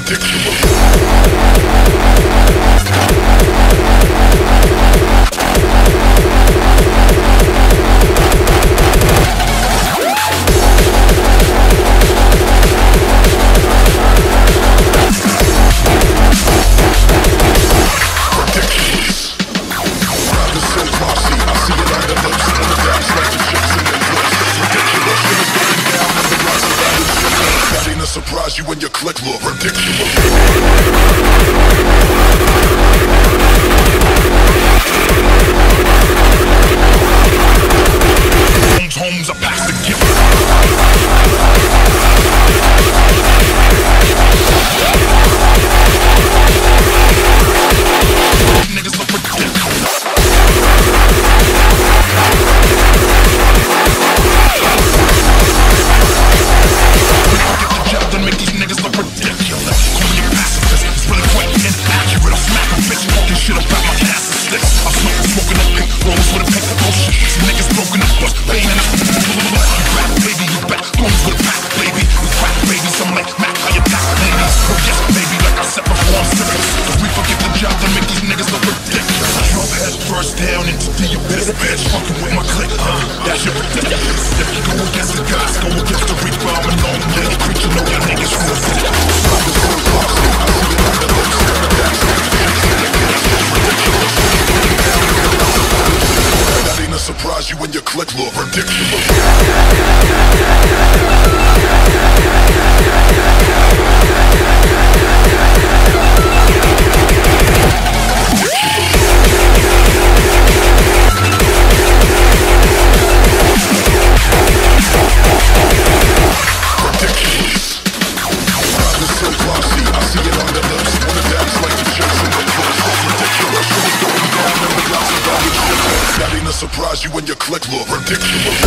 Surprise you when your click look ridiculous. Homes are past the gift. Niggas look ridiculous. Make these niggas look ridiculous. Call me a pacifist, it's really quick and accurate. I'll smack a bitch talking shit about my gas and sticks. I'll smoke smoking up pink rolls with a pink bullshit. Some niggas broken up, bust banging up. You back, baby, you back. Rolls with a pack, baby. We crack, babies. I'm like Mac, how you pack, ladies? Oh yes, baby, like I said before, I'm serious. The reaper get the job to make these niggas look ridiculous. Drop head first down into the abyss, bitch. Fucking with my click, that shit ridiculous. If you go against the gods, go against the reaper. I'm a long legged creature, know y'all niggas real sick. That ain't a surprise, you and your click look ridiculous. Surprise you when your click look ridiculous.